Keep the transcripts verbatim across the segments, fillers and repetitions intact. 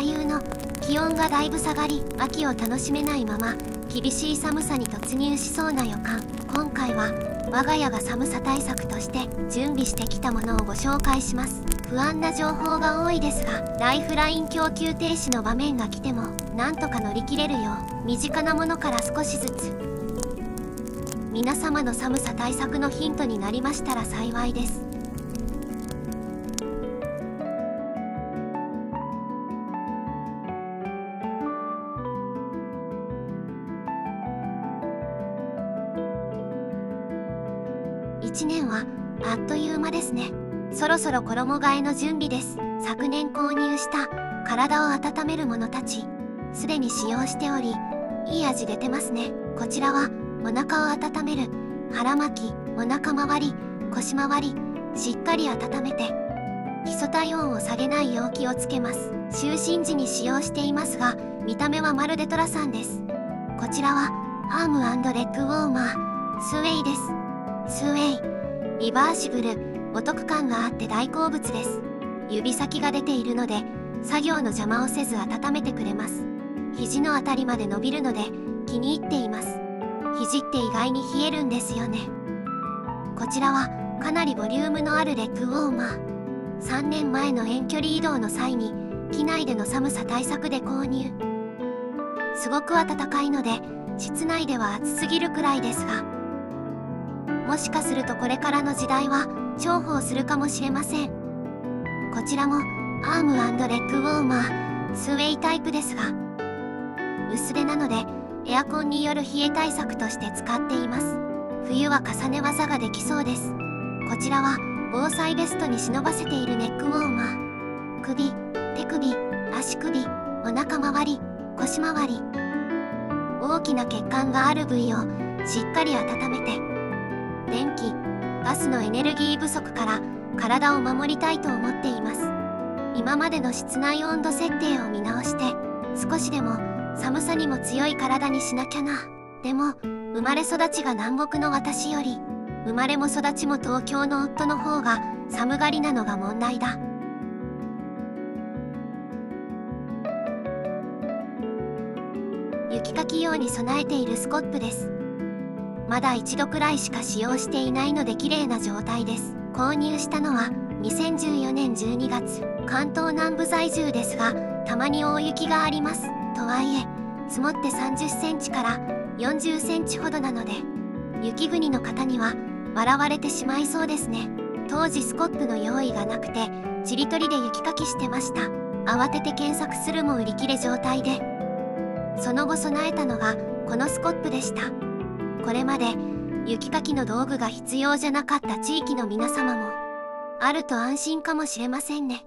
由の気温がだいぶ下がり、秋を楽しめないまま厳しい寒さに突入しそうな予感。今回は我が家が寒さ対策として準備してきたものをご紹介します。不安な情報が多いですが、ライフライン供給停止の場面が来てもなんとか乗り切れるよう、身近なものから少しずつ皆様の寒さ対策のヒントになりましたら幸いです。いちねんはあっという間ですね。そろそろ衣替えの準備です。昨年購入した体を温めるものたち、すでに使用しており、いい味出てますね。こちらはお腹を温める腹巻き、お腹周り、腰周り、しっかり温めて基礎体温を下げないよう気をつけます。就寝時に使用していますが、見た目はまるでトラさんです。こちらはアーム&レッグウォーマースウェイです。スウェイ、リバーシブル、お得感があって大好物です。指先が出ているので作業の邪魔をせず温めてくれます。肘のあたりまで伸びるので気に入っています。肘って意外に冷えるんですよね。こちらはかなりボリュームのあるレッグウォーマー。さんねんまえの遠距離移動の際に機内での寒さ対策で購入。すごく暖かいので室内では暑すぎるくらいですが、もしかするとこれからの時代は重宝するかもしれません。こちらもアーム&レッグウォーマースウェイタイプですが、薄手なのでエアコンによる冷え対策として使っています。冬は重ね技ができそうです。こちらは防災ベストに忍ばせているネックウォーマー。首、手首、足首、お腹周り、腰周り、大きな血管がある部位をしっかり温めて、電気、ガスのエネルギー不足から体を守りたいと思っています。今までの室内温度設定を見直して、少しでも寒さにも強い体にしなきゃな。でも生まれ育ちが南国の私より、生まれも育ちも東京の夫の方が寒がりなのが問題だ。雪かき用に備えているスコップです。まだ一度くらいしか使用していないので綺麗な状態です。購入したのはにせんじゅうよねんじゅうにがつ。関東南部在住ですが、たまに大雪があります。とはいえ積もってさんじゅっセンチからよんじゅっセンチほどなので、雪国の方には笑われてしまいそうですね。当時スコップの用意がなくてちりとりで雪かきしてました。慌てて検索するも売り切れ状態で、その後備えたのがこのスコップでした。これまで雪かきの道具が必要じゃなかった地域の皆様もあると安心かもしれませんね。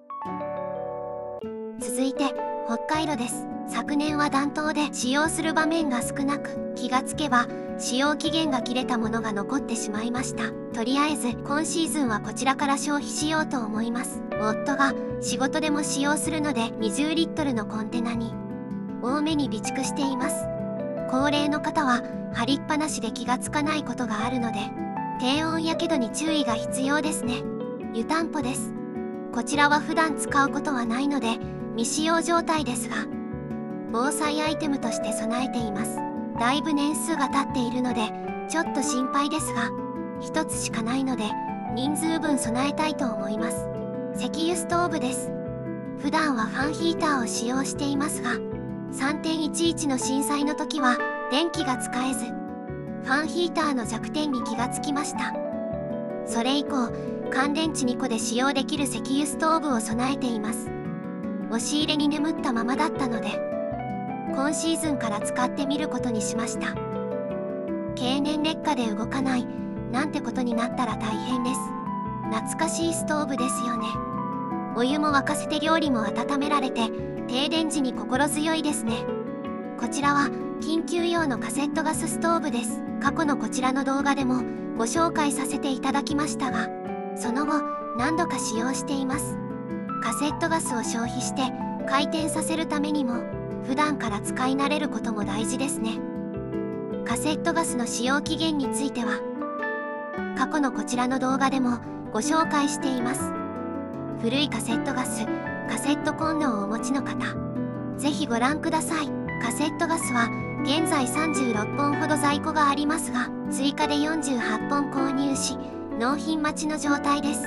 続いて北海道です。昨年は暖冬で使用する場面が少なく、気がつけば使用期限が切れたものが残ってしまいました。とりあえず今シーズンはこちらから消費しようと思います。夫が仕事でも使用するのでにじゅうリットルのコンテナに多めに備蓄しています。高齢の方は貼りっぱなしで気がつかないことがあるので、低温やけどに注意が必要ですね。湯たんぽです。こちらは普段使うことはないので未使用状態ですが、防災アイテムとして備えています。だいぶ年数が経っているのでちょっと心配ですが、ひとつしかないので人数分備えたいと思います。石油ストーブです。普段はファンヒーターを使用していますが、さんてんいちいちの震災の時は電気が使えず、ファンヒーターの弱点に気がつきました。それ以降乾電池にこで使用できる石油ストーブを備えています。押し入れに眠ったままだったので今シーズンから使ってみることにしました。経年劣化で動かないなんてことになったら大変です。懐かしいストーブですよね。お湯も沸かせて料理も温められて停電時に心強いですね。こちらは緊急用のカセットガスストーブです。過去のこちらの動画でもご紹介させていただきましたが、その後何度か使用しています。カセットガスを消費して回転させるためにも普段から使い慣れることも大事ですね。カセットガスの使用期限については過去のこちらの動画でもご紹介しています。古いカセットガスカセットコンロをお持ちの方、ぜひご覧ください。カセットガスは現在さんじゅうろっぽんほど在庫がありますが、追加でよんじゅうはっぽん購入し、納品待ちの状態です。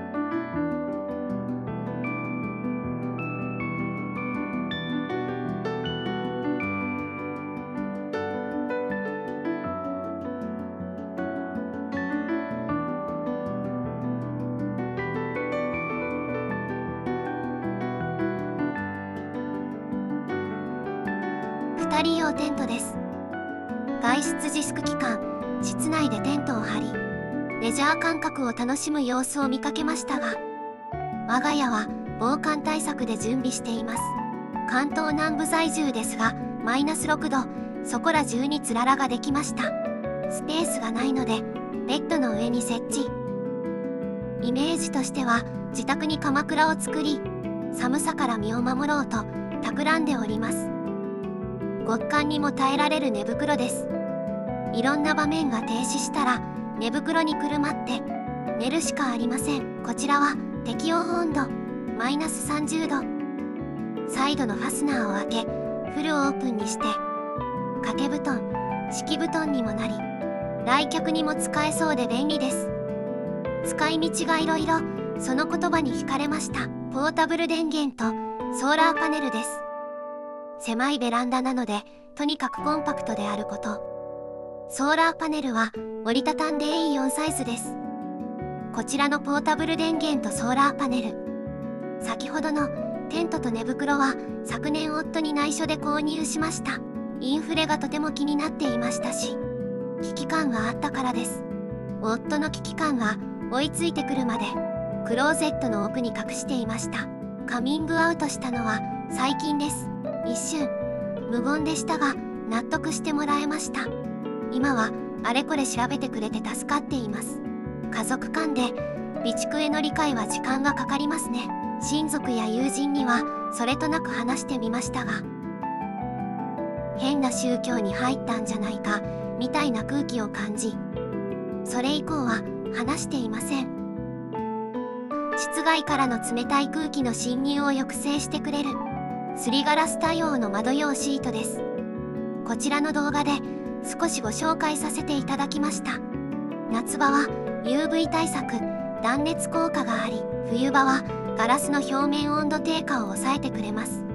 ふたり用テントです。外出自粛期間、室内でテントを張り、レジャー感覚を楽しむ様子を見かけましたが、我が家は防寒対策で準備しています。関東南部在住ですが、マイナスろくど、そこら中につららができました。スペースがないので、ベッドの上に設置。イメージとしては、自宅に鎌倉を作り、寒さから身を守ろうと企んでおります。極寒にも耐えられる寝袋です。いろんな場面が停止したら寝袋にくるまって寝るしかありません。こちらは適温温度マイナスさんじゅうど。サイドのファスナーを開けフルオープンにして掛け布団、敷布団にもなり来客にも使えそうで便利です。使い道がいろいろ、その言葉に惹かれました。ポータブル電源とソーラーパネルです。狭いベランダなのでとにかくコンパクトであること。ソーラーパネルは折りたたんで エーよん サイズです。こちらのポータブル電源とソーラーパネル、先ほどのテントと寝袋は昨年夫に内緒で購入しました。インフレがとても気になっていましたし、危機感があったからです。夫の危機感が追いついてくるまでクローゼットの奥に隠していました。カミングアウトしたのは最近です。一瞬無言でしたが納得してもらえました。今はあれこれ調べてくれて助かっています。家族間で備蓄への理解は時間がかかりますね。親族や友人にはそれとなく話してみましたが、変な宗教に入ったんじゃないかみたいな空気を感じ、それ以降は話していません。室外からの冷たい空気の侵入を抑制してくれるすりガラス対応の窓用シートです。こちらの動画で少しご紹介させていただきました。夏場は ユーブイ 対策、断熱効果があり、冬場はガラスの表面温度低下を抑えてくれます。